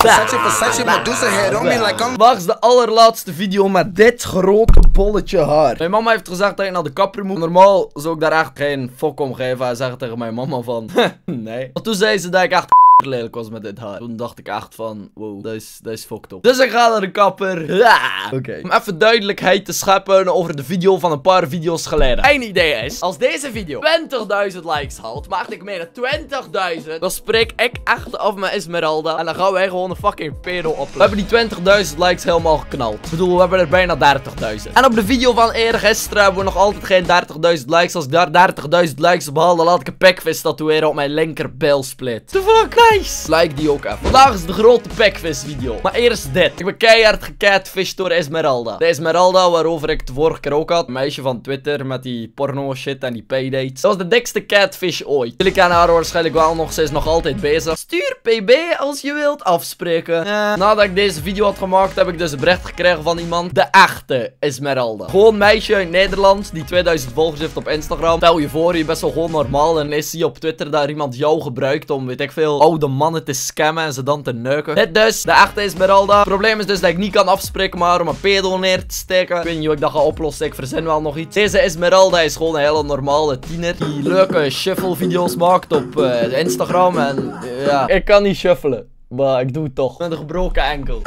Wacht, de allerlaatste video met dit grote bolletje haar. Mijn mama heeft gezegd dat je naar de kapper moet. Normaal zou ik daar echt geen fok om geven en zeggen tegen mijn mama van nee. Want toen zei ze dat ik echt lelijk was met dit haar. Toen dacht ik echt van, wow, dat is fucked up. Dus ik ga naar de kapper. Ja. Oké. Om even duidelijkheid te scheppen over de video van een paar video's geleden. Mijn idee is, als deze video 20.000 likes haalt, maar ik meen 20.000, dan spreek ik echt af met Esmeralda. En dan gaan wij gewoon een fucking pedo uploaden. We hebben die 20.000 likes helemaal geknald. Ik bedoel, we hebben er bijna 30.000. En op de video van eergisteren hebben we nog altijd geen 30.000 likes. Als ik daar 30.000 likes op haal, dan laat ik een pekvis tatoeëren op mijn linkerbilsplit. The fuck? Nice. Like die ook even. Vandaag is de grote pekvis video. Maar eerst dit. Ik ben keihard gecatfished door Esmeralda. De Esmeralda waarover ik de vorige keer ook had. Een meisje van Twitter met die porno shit en die paydates. Dat was de dikste catfish ooit. Jullie kennen haar waarschijnlijk wel nog. Ze is nog altijd bezig. Stuur PB als je wilt afspreken. Nadat ik deze video had gemaakt, heb ik dus een bericht gekregen van iemand. De echte Esmeralda. Gewoon een meisje uit Nederland die 2000 volgers heeft op Instagram. Stel je voor, je bent zo gewoon normaal. En ineens zie je op Twitter dat iemand jou gebruikt om, weet ik veel, oude mannen te scammen en ze dan te neuken. Dit dus, de echte Esmeralda. Het probleem is dus dat ik niet kan afspreken maar om een pedo neer te steken. Ik weet niet hoe ik dat ga oplossen, ik verzin wel nog iets. Deze Esmeralda is gewoon een hele normale tiener die leuke shuffle video's maakt op Instagram en ja. Ik kan niet shuffelen, maar ik doe het toch. Met een gebroken enkel.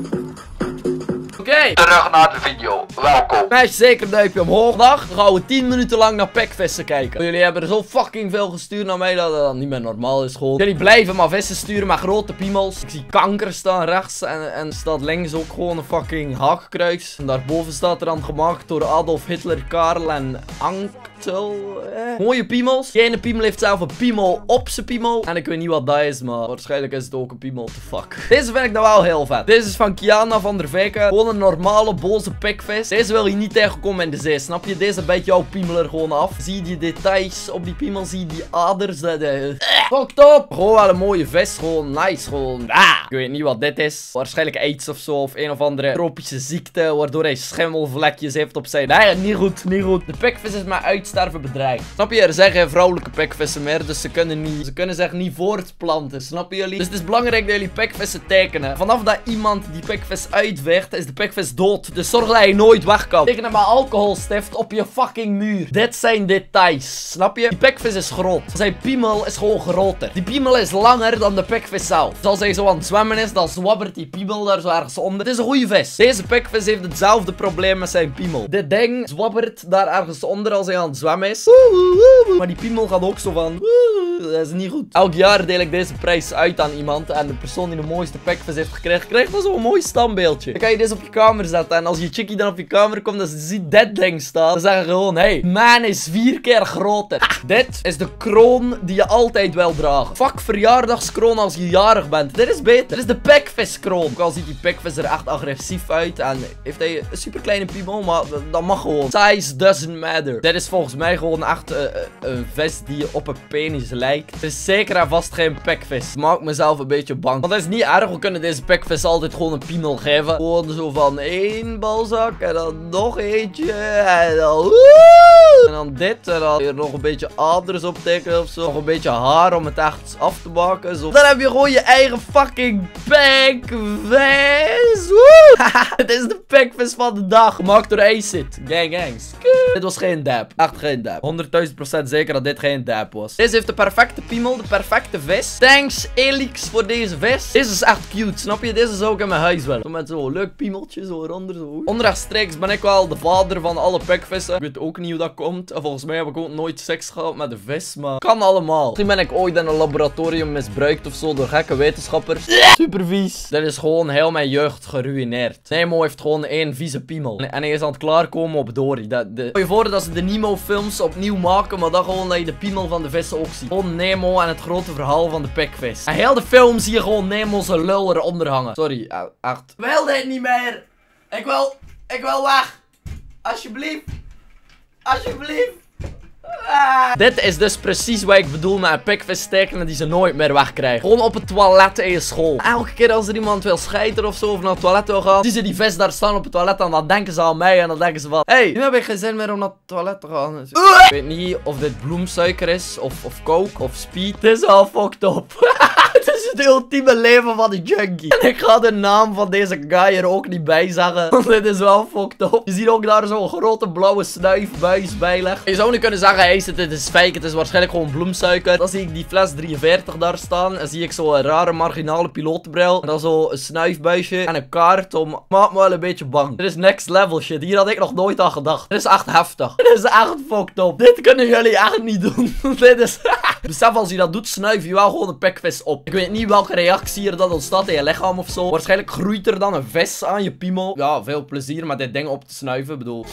Oké, terug naar de video. Welkom. Smash zeker een duimpje omhoog. Vandaag gaan we 10 minuten lang naar pekvissen kijken. Jullie hebben er zo fucking veel gestuurd naar mij dat het dan niet meer normaal is gewoon. Jullie blijven maar vissen sturen met grote piemels. Ik zie kanker staan rechts en staat links ook gewoon een fucking hakenkruis. En daarboven staat er dan gemaakt door Adolf Hitler, Karl en Ankel. Mooie piemels. Die ene piemel heeft zelf een piemel op zijn piemel. En ik weet niet wat dat is, maar waarschijnlijk is het ook een piemel. The fuck. Deze vind ik nou wel heel vet. Deze is van Kiana van der Veken. Gewoon een normale boze pekvis. Deze wil je niet tegenkomen in de zee, snap je? Deze bijt jouw piemel er gewoon af. Zie je die details op die piemel? Zie je die aders? Fucked up. Gewoon wel een mooie vis. Gewoon nice. Gewoon. Ik weet niet wat dit is. Waarschijnlijk AIDS of zo. Of een of andere tropische ziekte. Waardoor hij schimmelvlekjes heeft op zijn. Nee, niet goed. Niet goed. De pekvis is met uitsterven bedreigd. Snap je? Er zijn geen vrouwelijke pekvissen meer. Dus ze kunnen zich niet voortplanten. Snappen jullie? Dus het is belangrijk dat jullie pekvissen tekenen. Vanaf dat iemand die pekvis uitweegt, is de pekvis dood. Dus zorg dat hij nooit weg kan. Teken hem met alcoholstift op je fucking muur. Dit zijn details. Snap je? Die pekvis is groot. Zijn piemel is gewoon groter. Die piemel is langer dan de pekvis zelf. Dus als hij zo aan het zwemmen is, dan zwabbert die piemel daar zo ergens onder. Het is een goede vis. Deze pekvis heeft hetzelfde probleem met zijn piemel. Dit ding zwabbert daar ergens onder als hij aan het zwemmen is. Maar die piemel gaat ook zo van. Dat is niet goed. Elk jaar deel ik deze prijs uit aan iemand. En de persoon die de mooiste pekvis heeft gekregen, krijgt dan zo'n mooi standbeeldje. Dan kan je deze op je kamer zetten. En als je chickie dan op je kamer komt en ze ziet dit ding staan, dan zeggen ze gewoon, hey, man is 4 keer groter. Dit is de kroon die je altijd wil dragen. Fuck verjaardagskroon als je jarig bent. Dit is beter. Dit is de pekviskroon. Ook al ziet die pekvis er echt agressief uit. En heeft hij een super kleine piemel, maar dat mag gewoon. Size doesn't matter. Dit is volgens mij gewoon echt een vis die op een penis lijkt. Het is zeker en vast geen pekvis. Maakt mezelf een beetje bang. Want dat is niet erg. We kunnen deze pekvis altijd gewoon een piemel geven. Gewoon zo van 1 balzak en dan nog eentje. En dan en dan dit. En dan hier nog een beetje aders optekenen of zo. Nog een beetje haar om het echt af te maken. Zo. Dan heb je gewoon je eigen fucking pekvis. Het is de pekvis van de dag. Gemaakt door Acid. Gangs. Dit was geen dab. Echt geen dab. 100.000% zeker dat dit geen dab was. Deze heeft de perfecte piemel. De perfecte vis. Thanks Elix voor deze vis. Deze is echt cute. Snap je? Deze zou ik in mijn huis willen. Zo met zo'n leuk piemeltje. Zo eronder. Zo. Onrechtstreeks ben ik wel de vader van alle pekvissen. Ik weet ook niet hoe dat komt. En volgens mij heb ik ook nooit seks gehad met de vis. Maar kan allemaal. Misschien ben ik ooit in een laboratorium misbruikt of zo door gekke wetenschappers. Super vies. Dit is gewoon heel mijn jeugd geruineerd. Nemo heeft gewoon 1 vieze piemel. En hij is aan het klaarkomen op Dory. Stel je voor dat ze de Nemo films opnieuw maken. Maar dan gewoon dat je de piemel van de vissen ook ziet. Gewoon Nemo en het grote verhaal van de pekvis. En heel de film zie je gewoon Nemo's lul eronder hangen. Sorry, echt. Wil dit niet meer. Ik wil weg. Alsjeblieft. Alsjeblieft. Dit is dus precies wat ik bedoel met een pekvis tekenen die ze nooit meer wegkrijgen. Gewoon op het toilet in je school. Elke keer als er iemand wil scheiden of zo, of naar het toilet wil gaan, zien ze die vis daar staan op het toilet en dan denken ze aan mij en dan denken ze van, hey, nu heb ik geen zin meer om naar het toilet te gaan. Dus ik weet niet of dit bloemsuiker is, of coke, of speed. Het is al fucked up. Het is is het ultieme leven van de junkie. En ik ga de naam van deze guy er ook niet bij zeggen. Want dit is wel fucked up. Je ziet ook daar zo'n grote blauwe snuifbuis bij liggen. Je zou nu kunnen zeggen, hey, dit is fake. Het is waarschijnlijk gewoon bloemsuiker. Dan zie ik die fles 43 daar staan. En zie ik zo'n rare marginale pilotenbril. En dan zo een snuifbuisje en een kaart om... Maakt me wel een beetje bang. Dit is next level shit. Hier had ik nog nooit aan gedacht. Dit is echt heftig. Dit is echt fucked up. Dit kunnen jullie echt niet doen. Dit is... Besef, als je dat doet, snuif je wel gewoon een pekvis op. Ik weet niet welke reactie er dan ontstaat in je lichaam of zo. Waarschijnlijk groeit er dan een vis aan je piemel. Ja, veel plezier met dit ding op te snuiven. Ik bedoel...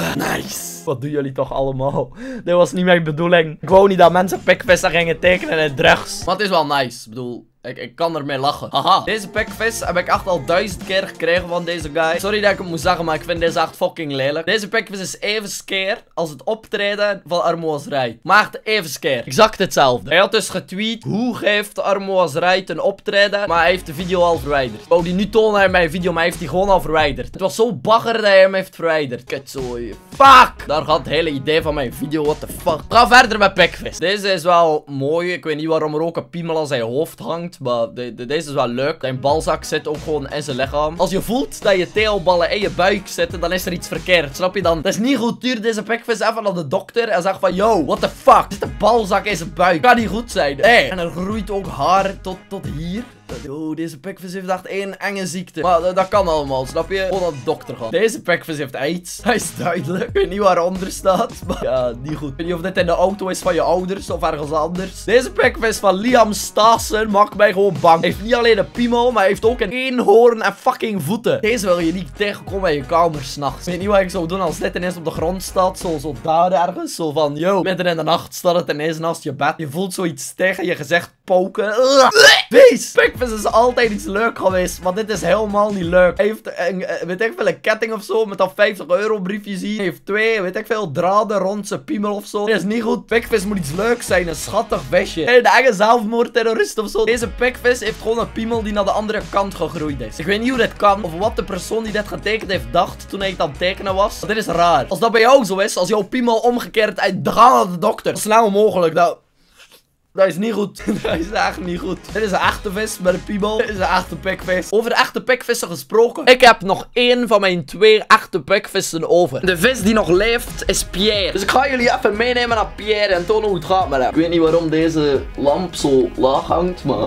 Nice. Wat doen jullie toch allemaal? Dit was niet mijn bedoeling. Ik wou niet dat mensen pekvissen gingen tekenen in drugs. Maar het is wel nice. Ik bedoel... Ik kan ermee lachen. Haha. Deze pekvis heb ik echt al 1000 keer gekregen van deze guy. Sorry dat ik het moet zeggen, maar ik vind deze echt fucking lelijk. Deze pekvis is even scare als het optreden van Armoaz Wright. Maar echt even scare. Exact hetzelfde. Hij had dus getweet, hoe geeft Armoaz Wright een optreden? Maar hij heeft de video al verwijderd. Ik wou die nu tonen in mijn video, maar hij heeft die gewoon al verwijderd. Het was zo bagger dat hij hem heeft verwijderd. Kutzooi. Fuck! Daar gaat het hele idee van mijn video. What the fuck. Ga verder met pekvis. Deze is wel mooi. Ik weet niet waarom er ook een piemel aan zijn hoofd hangt. Maar deze is wel leuk. Zijn balzak zit ook gewoon in zijn lichaam. Als je voelt dat je teelballen in je buik zitten, dan is er iets verkeerd. Snap je dan? Dat is niet goed. Stuur deze pekvis even naar de dokter en zeg van, yo, what the fuck? Er zit een balzak in zijn buik. Kan niet goed zijn. Hey. En er groeit ook haar tot hier. Oh, deze pekvis heeft echt één enge ziekte. Maar dat kan allemaal, snap je? Gewoon naar de dokter gaan. Deze pekvis heeft AIDS. Hij is duidelijk. Ik weet niet waaronder staat. Maar ja, niet goed. Ik weet niet of dit in de auto is van je ouders of ergens anders. Deze pekvis van Liam Stassen maakt mij gewoon bang. Hij heeft niet alleen een piemel, maar hij heeft ook een eenhoorn en fucking voeten. Deze wil je niet tegenkomen in je kamer s'nachts. Ik weet niet wat ik zou doen als dit ineens op de grond staat. Zo daar ergens. Zo van, yo, midden in de nacht staat het ineens naast je bed. Je voelt zoiets tegen je gezicht poken. Wees! Pekvis is altijd iets leuk geweest, maar dit is helemaal niet leuk. Hij heeft weet ik veel, een ketting of zo met dat 50 euro briefje zien. Hij heeft twee, weet ik veel, draden rond zijn piemel of zo. Dit is niet goed. Pekvis moet iets leuks zijn, een schattig visje. Hey, de eigen zelfmoordterrorist of zo. Deze pekvis heeft gewoon een piemel die naar de andere kant gegroeid is. Ik weet niet hoe dit kan, of wat de persoon die dit getekend heeft dacht toen hij het aan het tekenen was. Maar dit is raar. Als dat bij jou zo is, als jouw piemel omgekeerd uit, dan ga naar de dokter. Zo snel mogelijk, dat is niet goed. Dat is echt niet goed. Dit is een echte vis met een piemel. Dit is een echte pekvis. Over echte pekvissen gesproken. Ik heb nog één van mijn 2 echte pekvissen over. De vis die nog leeft is Pierre. Dus ik ga jullie even meenemen naar Pierre en tonen hoe het gaat met hem. Ik weet niet waarom deze lamp zo laag hangt, maar...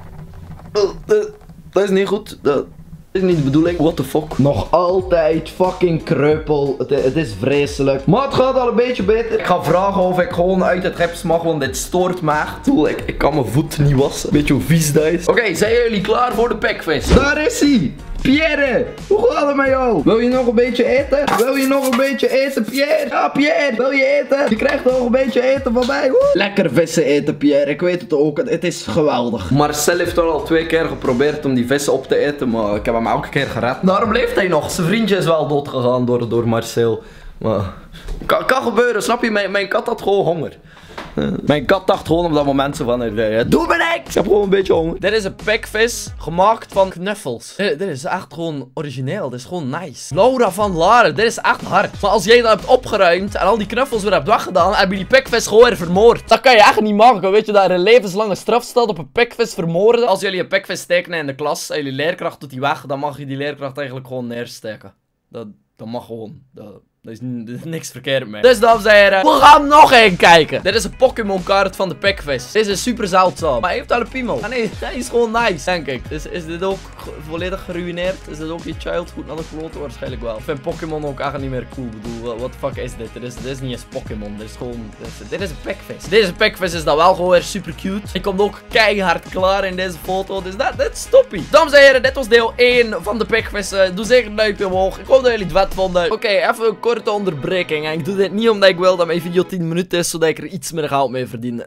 Dat is niet goed. Dat is niet de bedoeling. What the fuck? Nog altijd fucking kreupel. Het is vreselijk. Maar het gaat al een beetje beter. Ik ga vragen of ik gewoon uit het gips mag, want dit stoort me echt. Ik kan mijn voet niet wassen. Weet je hoe vies dat is? Oké, zijn jullie klaar voor de pekvis? Daar is hij! Pierre, hoe gaat het met jou? Wil je nog een beetje eten? Wil je nog een beetje eten, Pierre? Ja, Pierre, wil je eten? Je krijgt nog een beetje eten van mij. Woe. Lekker vissen eten, Pierre. Ik weet het ook. Het is geweldig. Marcel heeft al 2 keer geprobeerd om die vissen op te eten, maar ik heb hem elke keer gered. Daarom leeft hij nog. Zijn vriendje is wel dood gegaan door Marcel. Maar kan gebeuren, snap je? Mijn kat had gewoon honger. Mijn kat dacht gewoon op dat moment zo van, doe me niks! Ik heb gewoon een beetje honger. Dit is een pekvis gemaakt van knuffels. Dit is echt gewoon origineel. Dit is gewoon nice. Laura van Laren, dit is echt hard. Maar als jij dat hebt opgeruimd en al die knuffels weer hebt weggedaan, heb je die pekvis gewoon weer vermoord. Dat kan je echt niet maken. Weet je dat er een levenslange straf staat op een pekvis vermoorden? Als jullie een pekvis tekenen in de klas en jullie leerkracht doet die weg, dan mag je die leerkracht eigenlijk gewoon neersteken. Dat mag gewoon. Er is niks verkeerd mee. Dus dames en heren, we gaan nog één kijken. Dit is een Pokémon kaart van de pekvis. Deze is super zeldzaam. Maar hij heeft al een piemel. Ah nee, hij is gewoon nice, denk ik. Is dit ook volledig geruineerd? Is dit ook je childhood naar de kloten? Waarschijnlijk wel. Ik vind Pokémon ook echt niet meer cool. Ik bedoel, what the fuck is dit? Dit is niet eens Pokémon. Dit is gewoon... Dit is een pekvis. Deze pekvis is dan wel gewoon weer super cute. Hij komt ook keihard klaar in deze foto. Dus dat is toppie. Dames en heren, dit was deel 1 van de pekvissen. Doe zeker een duimpje omhoog. Ik hoop dat jullie het vet vonden. Oké, even een korte onderbreking. En ik doe dit niet omdat ik wil dat mijn video 10 minuten is, zodat ik er iets meer geld mee verdien.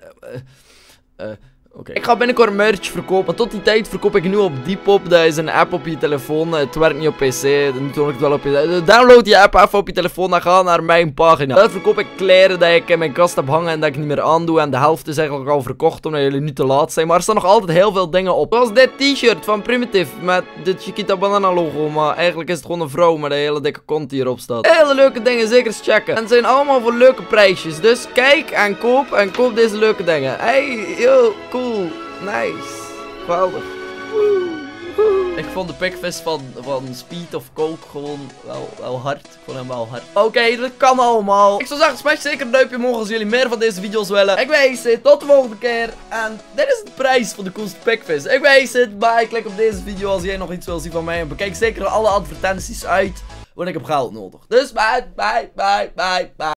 Oké. Ik ga binnenkort merch verkopen. Tot die tijd verkoop ik nu op Depop. Dat is een app op je telefoon. Het werkt niet op PC. Nu toon ik het wel op je... Download die app even op je telefoon. Dan ga naar mijn pagina. Daar verkoop ik kleren dat ik in mijn kast heb hangen en dat ik niet meer aandoe. En de helft is eigenlijk al verkocht omdat jullie nu te laat zijn. Maar er staan nog altijd heel veel dingen op. Zoals dit t-shirt van Primitive met de Chiquita Banana logo. Maar eigenlijk is het gewoon een vrouw met een hele dikke kont die erop staat. Hele leuke dingen. Zeker eens checken. En het zijn allemaal voor leuke prijsjes. Dus kijk en koop. En koop deze leuke dingen. Hey, yo, cool. Nice. geweldig. Ik vond de Packfest van Speed of Coke gewoon wel hard. Ik vond hem wel hard. Oké, dat kan allemaal. Ik zou zeggen, smash zeker een duimpje omhoog als jullie meer van deze video's willen. Ik wijs het. Tot de volgende keer. En dit is de prijs voor de coolste Packfest. Ik wijs het. Bye. Klik op deze video als jij nog iets wil zien van mij. En bekijk zeker alle advertenties uit. Want ik heb geld nodig. Dus bye.